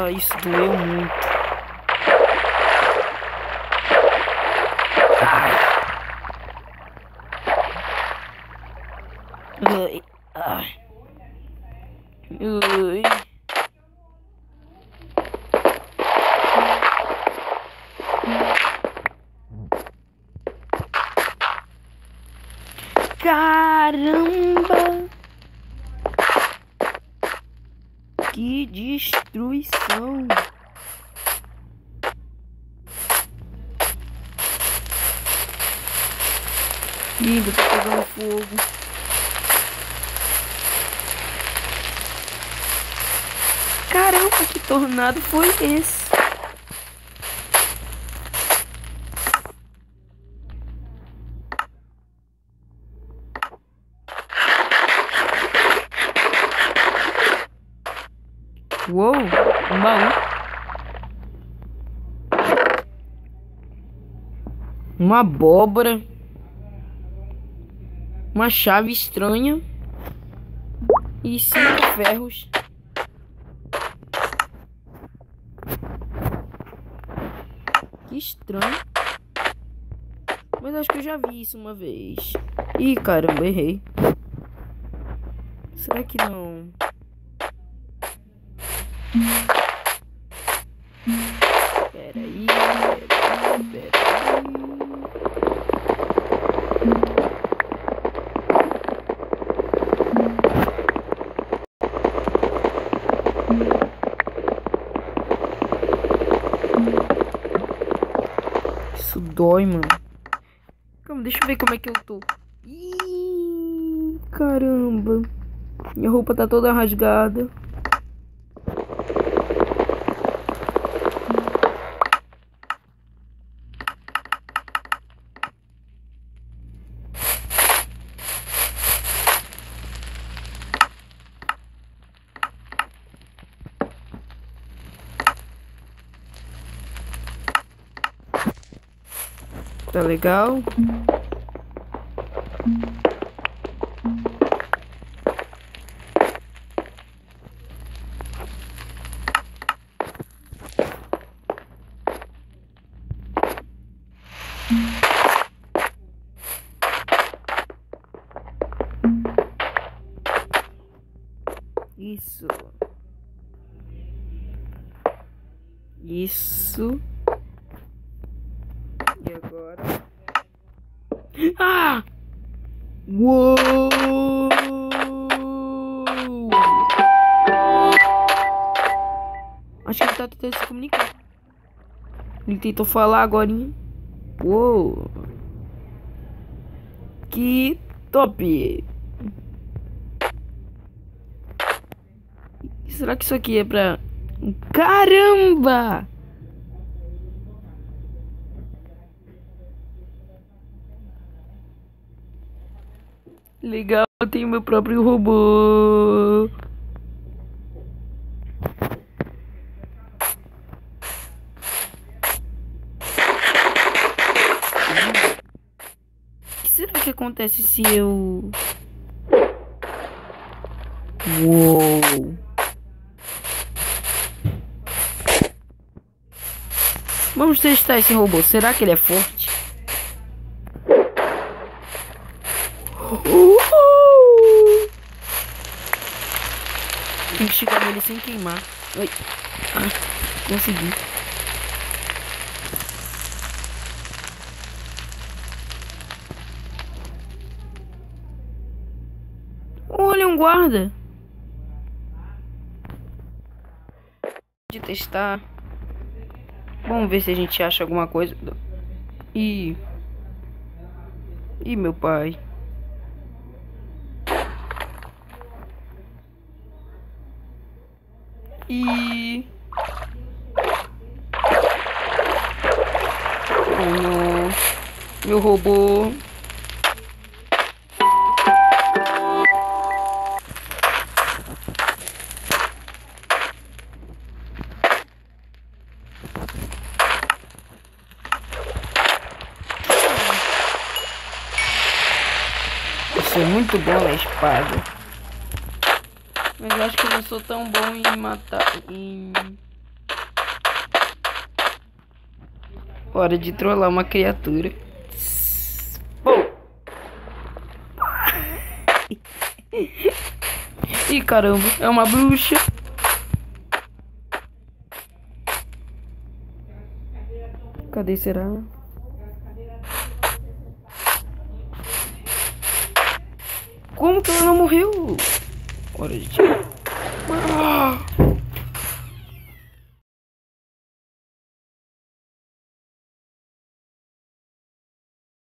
isso doeu muito. Ai. Ai. Ai. Ai. Caramba! Que destruição! Lindo, tá pegando fogo. Caramba, que tornado foi esse? Uou, um baú. Uma abóbora. Uma chave estranha. E 5 ferros. Que estranho. Mas acho que eu já vi isso uma vez. Ih, caramba, errei. Será que não? Peraí. Isso dói, mano. Calma, deixa eu ver como é que eu tô. Ih, caramba. Minha roupa tá toda rasgada. Tá legal? Isso. Isso. E agora? Ah! Uou! Acho que ele tá tentando se comunicar. Ele tentou falar agorinha. Uou! Que top! Será que isso aqui é pra... Caramba! Legal, eu tenho meu próprio robô. O que será que acontece se eu... Uou! Vamos testar esse robô. Será que ele é forte? Tem que chegar nele sem queimar. Ai. Ah, consegui. Olha, um guarda. De testar. Vamos ver se a gente acha alguma coisa. Ih, meu pai. E oh não, meu robô. Isso é muito bom na espada. Mas eu acho que eu não sou tão bom em matar, em Hora de trollar uma criatura. Pô. Ih, caramba, é uma bruxa. Cadê será? Como que ela não morreu? Hora de tirar. Ah!